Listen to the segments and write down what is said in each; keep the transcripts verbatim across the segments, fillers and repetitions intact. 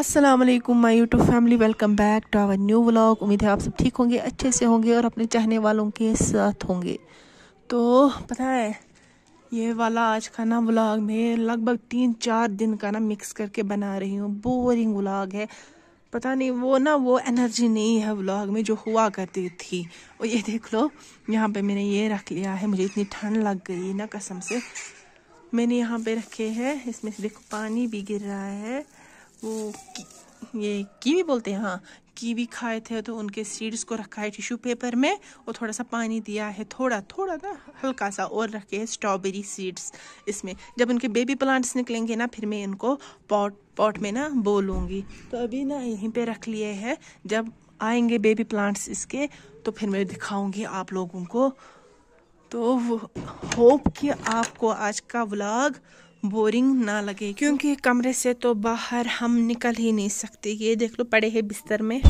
अस्सलाम वालेकुम my YouTube family, welcome back to our new vlog. उम्मीद है आप सब ठीक होंगे, अच्छे से होंगे और अपने चाहने वालों के साथ होंगे। तो पता है ये वाला आज का ना व्लॉग में लगभग तीन चार दिन का ना मिक्स करके बना रही हूँ। बोरिंग व्लॉग है, पता नहीं वो ना वो एनर्जी नहीं है व्लॉग में जो हुआ करती थी। और ये देख लो यहाँ पे मैंने ये रख लिया है, मुझे इतनी ठंड लग गई ना कसम से। मैंने यहाँ पे रखे हैं, इसमें से देखो पानी भी गिर रहा है। वो की, ये कीवी बोलते हैं, हाँ कीवी खाए थे तो उनके सीड्स को रखा है टिश्यू पेपर में और थोड़ा सा पानी दिया है, थोड़ा थोड़ा ना हल्का सा, और रखे हैं स्ट्रॉबेरी सीड्स इसमें। जब उनके बेबी प्लांट्स निकलेंगे ना फिर मैं इनको पॉट पॉट में ना बोलूँगी। तो अभी ना यहीं पे रख लिए हैं, जब आएंगे बेबी प्लांट्स इसके तो फिर मैं दिखाऊंगी आप लोगों को। तो होप कि आपको आज का व्लॉग बोरिंग ना लगे, क्योंकि कमरे से तो बाहर हम निकल ही नहीं सकते। ये देख लो पड़े हैं बिस्तर में।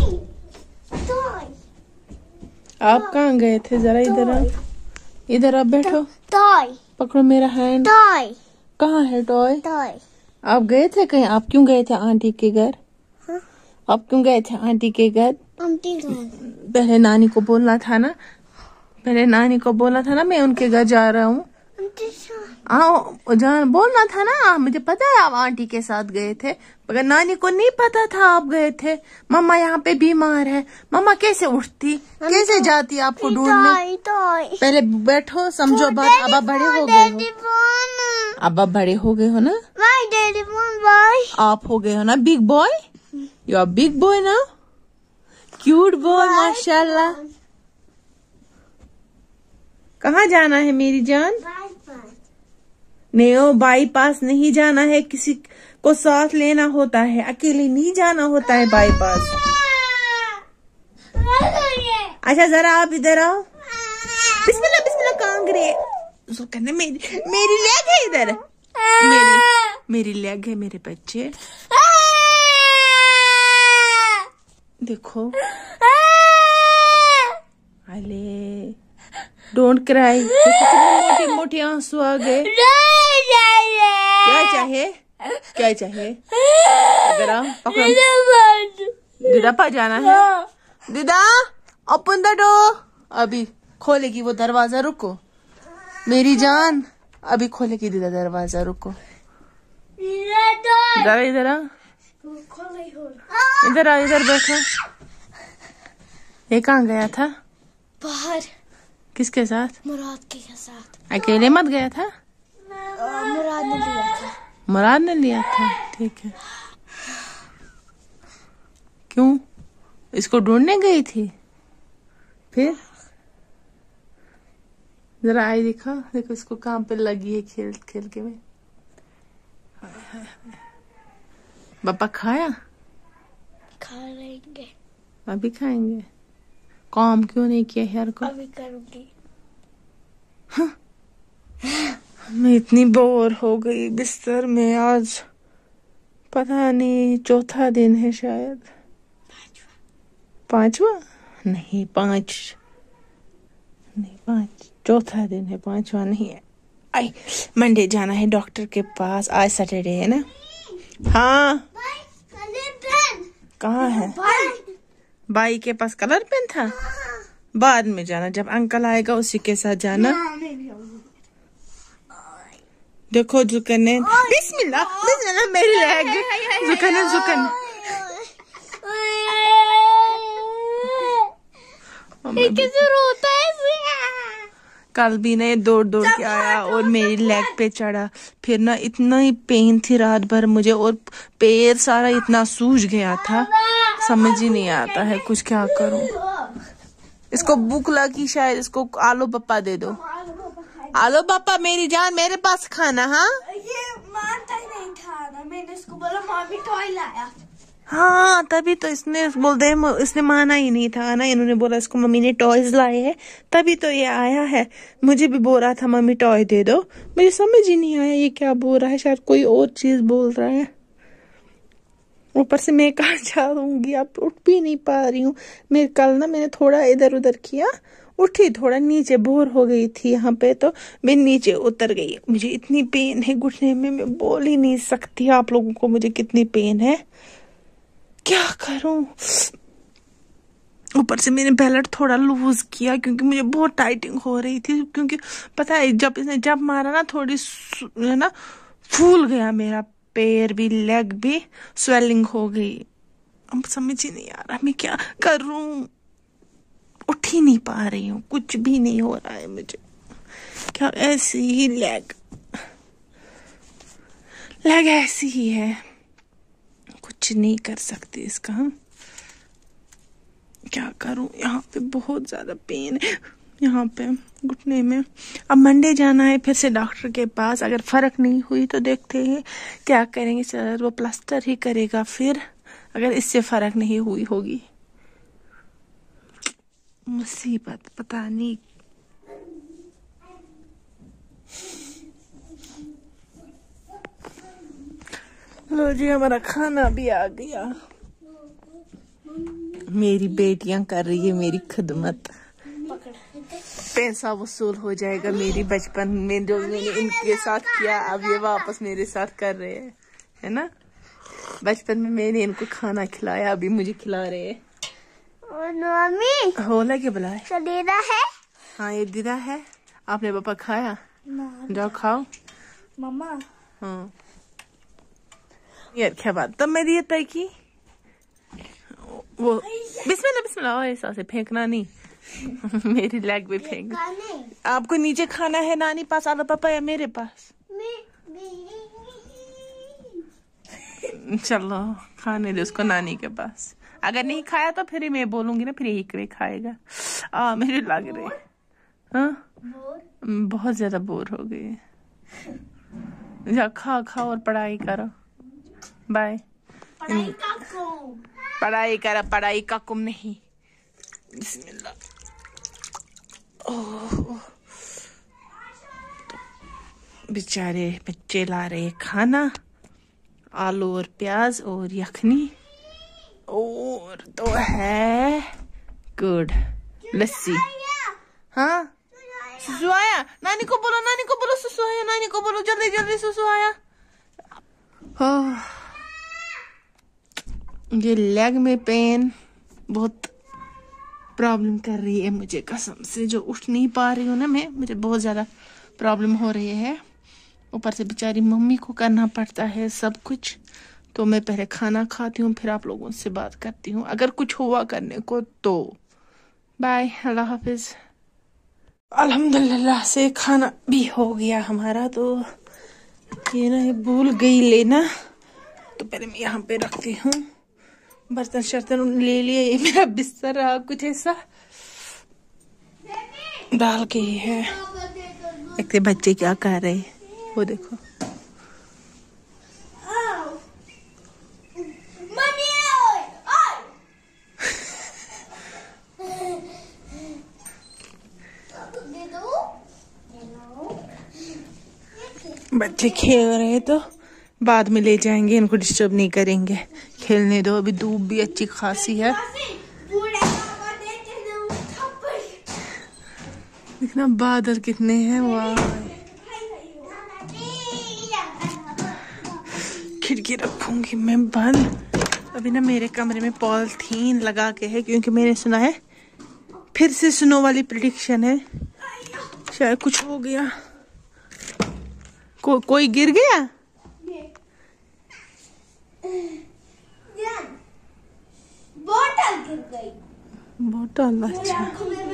आप कहाँ गए थे? जरा इधर आओ, इधर आप बैठो। टॉय पकड़ो मेरा हैंड। टॉय कहाँ है टॉय? टॉय आप गए थे कहीं? आप क्यों गए थे आंटी के घर? हाँ? आप क्यों गए थे आंटी के घर? आंटी घर। पहले नानी को बोलना था ना, पहले नानी को बोलना था ना मैं उनके घर जा रहा हूँ। आओ जान बोलना था ना, मुझे पता है आप आंटी के साथ गए थे, मगर नानी को नहीं पता था आप गए थे। मम्मा यहाँ पे बीमार है, मम्मा कैसे उठती, कैसे जाती आपको ढूंढने? पहले बैठो, समझो बात। अब आप बड़े हो गए हो, अब आप बड़े हो गए हो ना, आप हो गए हो ना big boy. You are big boy ना, क्यूट बॉय माशाल्लाह। कहाँ जाना है मेरी जान? नहीं ओ बाईपास नहीं जाना है, किसी को साथ लेना होता है, अकेले नहीं जाना होता है बाईपास। अच्छा जरा आप इधर आओ। बिस्मिल्लाह बिस्मिल्लाह कहाँ गिरे? कहने मेरी मेरी लेग है इधर, मेरी मेरी लेग है मेरे बच्चे। देखो अले डोंट क्राई। मोटी मोटी आंसू आ गए। क्या चाहे क्या चाहे? इधर आओ, पकड़ो। दीदा पा जाना है। दीदा ओपन द डोर। अभी खोलेगी वो दरवाजा, रुको मेरी जान, अभी खोलेगी दीदा दरवाजा, रुको। इधर इधर आ, इधर आ, इधर बैठो। ये कहाँ गया था? बाहर। किसके साथ? मुराद के साथ। अकेले मत गया था? मुराद ने लिया था। मुराद ने लिया था, ठीक है। क्यों? इसको ढूंढने गई थी? फिर जरा आई दिखा, देखो इसको काम पे लगी है खेल खेल के में। पापा खाया? खा लेंगे, अभी खाएंगे। काम क्यों नहीं किया यार को? अभी करूंगी। हाँ। मैं इतनी बोर हो गई बिस्तर में, आज पता नहीं चौथा दिन है शायद, पांचवा नहीं, पांच नहीं पांच चौथा दिन है, पांचवा नहीं है। आई मंडे जाना है डॉक्टर के पास, आज सैटरडे है ना। हाँ कहाँ है? बाई के पास कलर पेन था, बाद में जाना, जब अंकल आएगा उसी के साथ जाना। देखो जुकन ने बिस्मिल्लाह बिस्मिल्लाह मेरी लैग, जुकन है जुकन। कैसे रोता है? कल भी ना दौड़ दौड़ के आया और मेरी लेग पे चढ़ा, फिर ना इतना ही पेन थी रात भर मुझे, और पैर सारा इतना सूज गया था, समझ ही नहीं आता है कुछ क्या करूं। इसको भूख लगी शायद, इसको आलू पप्पा दे दो। आलू पप्पा मेरी जान, मेरे पास खाना। हाँ ये मानता ही नहीं खाना, मैंने इसको बोला मम्मी टॉय लाया। हाँ तभी तो इसने बोल दे, इसने माना ही नहीं था ना, इन्होंने बोला इसको मम्मी ने टॉयज लाए हैं, तभी तो ये आया है। मुझे भी बोल रहा था मम्मी टॉय दे दो, मुझे समझ ही नहीं आया ये क्या बोल रहा है, शायद कोई और चीज बोल रहा है। ऊपर से मैं कहाँ जाऊंगी, अब उठ भी नहीं पा रही हूँ। मैं कल ना मैंने थोड़ा इधर उधर किया, उठी थोड़ा नीचे, बोर हो गई थी यहाँ पे तो मैं नीचे उतर गई। मुझे इतनी पेन है घुटने में, मैं बोल ही नहीं सकती आप लोगों को मुझे कितनी पेन है। क्या करूं? ऊपर से मैंने बेल्ट थोड़ा लूज किया क्योंकि मुझे बहुत टाइटिंग हो रही थी, क्योंकि पता है जब इसने जब मारा ना थोड़ी है ना फूल गया मेरा पैर भी, लेग भी स्वेलिंग हो गई। अब समझ ही नहीं आ रहा मैं क्या करूं, उठ ही नहीं पा रही हूँ, कुछ भी नहीं हो रहा है मुझे। क्या ऐसी ही लेग लेग ऐसी ही है, कुछ नहीं कर सकते इसका। हम क्या करूं? यहाँ पे बहुत ज्यादा पेन है, यहाँ पे घुटने में। अब मंडे जाना है फिर से डॉक्टर के पास, अगर फर्क नहीं हुई तो देखते हैं क्या करेंगे। सर वो प्लास्टर ही करेगा फिर, अगर इससे फर्क नहीं हुई होगी। मुसीबत पता नहीं। लो जी हमारा खाना भी आ गया। मेरी बेटियां कर रही है मेरी खिदमत, पैसा वसूल हो जाएगा मेरी बचपन में जो मैंने इनके साथ किया, अब ये वापस मेरे साथ कर रहे हैं, है ना। बचपन में मैंने इनको खाना खिलाया, अभी मुझे खिला रहे हैं। मम्मी हो लगे बुलाए दीदा है। हाँ ये दीदा है। आपने पापा खाया? जाओ खाओ मम्मा। हाँ यार क्या बात, तब मेरी ये तय की वो बिस्मिल्लाह बिस्मिल्लाह ऐसा से फेंकना नहीं। मेरी लेग भी फेंक। आपको नीचे खाना है नानी पास आलो पापा या मेरे पास? चलो खाने दे उसको नानी के पास, अगर नहीं खाया तो फिर मैं बोलूंगी ना, फिर यही कोई खाएगा। आ मेरे लग रहे हाँ बहुत ज्यादा बोर हो गए। जा खा खा और पढ़ाई करो। बाय। पढ़ाई का कुम पढ़ाई करो, पढ़ाई का कुम नहीं। बिस्मिल्लाह। ओह बेचारे बच्चे ला रहे खाना, आलू और प्याज और यखनी, और तो है गुड लस्सी। हाँ सुसु आया, नानी को बोलो, नानी को बोलो सुसु आया, नानी को बोलो जल्दी जल्दी सुसु आया। हाँ ये लेग में पेन बहुत प्रॉब्लम कर रही है मुझे कसम से, जो उठ नहीं पा रही हूँ ना मैं, मुझे बहुत ज्यादा प्रॉब्लम हो रही है। ऊपर से बेचारी मम्मी को करना पड़ता है सब कुछ, तो मैं पहले खाना खाती हूँ फिर आप लोगों से बात करती हूँ, अगर कुछ हुआ करने को तो। बाय, अल्लाह हाफिज। अल्हम्दुलिल्लाह से खाना भी हो गया हमारा, तो ये ना ये भूल गई लेना, तो पहले मैं यहाँ पे रखती हूँ। बर्तन शर्तन ले लिए, ये मेरा बिस्तर रहा कुछ ऐसा डाल के ही है। देखते बच्चे क्या कर रहे हैं, वो देखो। बच्चे खेल रहे तो बाद में ले जाएंगे, इनको डिस्टर्ब नहीं करेंगे, खेलने दो, अभी धूप भी अच्छी खासी है। देखना बादल कितने हैं, वाह। खिड़की रखूंगी मैं बंद। अभी ना मेरे कमरे में पॉलिथीन लगा के है, क्योंकि मैंने सुना है फिर से स्नो वाली प्रेडिक्शन है, शायद कुछ हो गया। को, कोई गिर गया? बोतल गिर गई। बोतल? अच्छा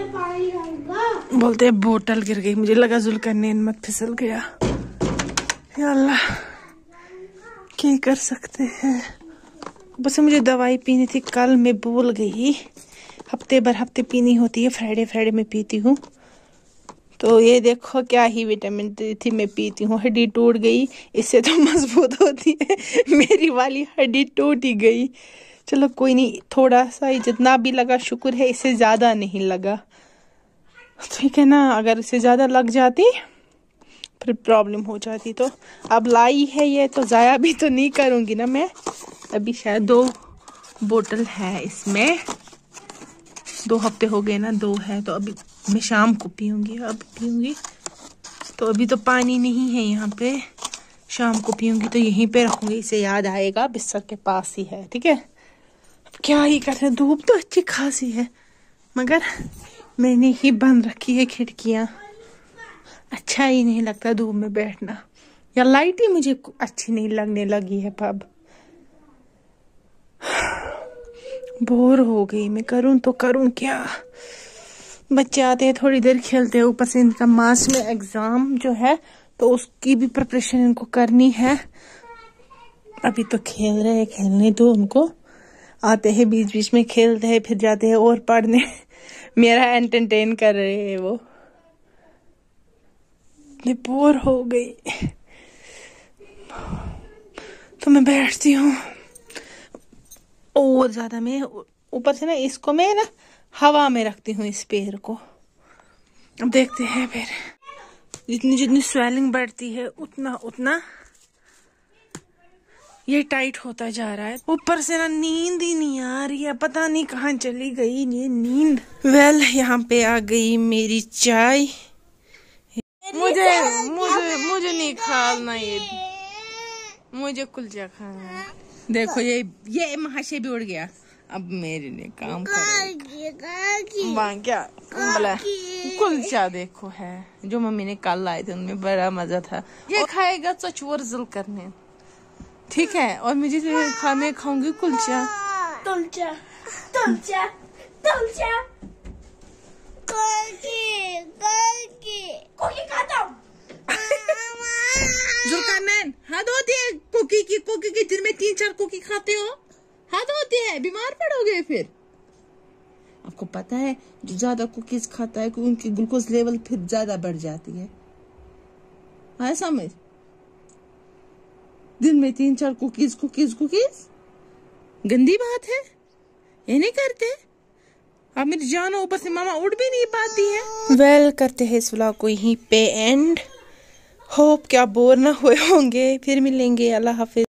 बोलते हैं बोतल गिर गई, मुझे लगा जुल्करनैन मत फिसल गया। या अल्लाह क्या कर सकते हैं। बस मुझे दवाई पीनी थी कल, मैं भूल गई। हफ्ते भर हफ्ते पीनी होती है, फ्राइडे फ्राइडे में पीती हूँ। तो ये देखो क्या ही विटामिन डी थी, मैं पीती हूँ। हड्डी टूट गई, इससे तो मजबूत होती है, मेरी वाली हड्डी टूट ही गई। चलो कोई नहीं, थोड़ा सा ही जितना भी लगा शुक्र है, इससे ज्यादा नहीं लगा, ठीक है ना। अगर इससे ज्यादा लग जाती फिर प्रॉब्लम हो जाती। तो अब लाई है ये, तो जाया भी तो नहीं करूंगी ना मैं। अभी शायद दो बोतल है इसमें, दो हफ्ते हो गए ना, दो है, तो अभी मैं शाम को पीऊंगी, अब पीऊंगी। तो अभी तो पानी नहीं है यहाँ पे, शाम को पीऊंगी तो यहीं पे रखूंगी, इसे याद आएगा बिस्तर के पास ही है, ठीक है। क्या ही करते, धूप तो अच्छी खासी है मगर मैंने ही बंद रखी है खिड़कियां। अच्छा ही नहीं लगता धूप में बैठना, या लाइट ही मुझे अच्छी नहीं लगने लगी है अब। बोर हो गई मैं, करूं तो करूं क्या। बच्चे आते हैं थोड़ी देर खेलते हैं, ऊपर से इनका मास में एग्जाम जो है तो उसकी भी प्रिपरेशन इनको करनी है। अभी तो खेल रहे हैं, खेलने दो उनको। आते हैं बीच बीच में खेलते हैं, फिर जाते हैं और पढ़ने। मेरा एंटरटेन कर रहे हैं वो। मैं बोर हो गई तो मैं बैठती हूँ और ज्यादा। मैं ऊपर से ना इसको मैं ना हवा में रखती हूँ इस पैर को। अब देखते हैं फिर जितनी जितनी स्वेलिंग बढ़ती है उतना उतना ये टाइट होता जा रहा है। ऊपर से ना नींद ही नहीं आ रही है, पता नहीं कहाँ चली गई ये नींद। वेल well, यहाँ पे आ गई मेरी चाय। मुझे मुझे मुझे नहीं खाना ये, मुझे कुलचा खाना है। देखो ये ये महाशय भी उड़ गया। अब मेरे लिए काम करेगा क्या बोला। कुलचा देखो है जो मम्मी ने कल लाए थे, उनमें बड़ा मजा था। ये खाएगा तो चोर जिल करने, ठीक है। और मुझे खाने खाऊंगी कुलचा। तुलचा तुलचा तुलचा कोकी कोकी कोकी खाता हूँ। जुल्कारनैन, हद होती है कुकी की। कुकी की दिन में तीन चार कुकी खाते हो, हद होती है, बीमार पड़ोगे फिर। आपको पता है जो ज्यादा कुकीज खाता है उनकी ग्लूकोज लेवल फिर ज्यादा बढ़ जाती है। आया समझ? दिन में तीन चार कुकीज कुकीज कुकीज गंदी बात है, ये नहीं करते। अब मेरी जान ऊपर से मामा उठ भी नहीं पाती है। वेल well, करते हैं इस व्लॉग को यहीं पे एंड। होप क्या बोर ना हुए होंगे। फिर मिलेंगे, अल्लाह हाफिज।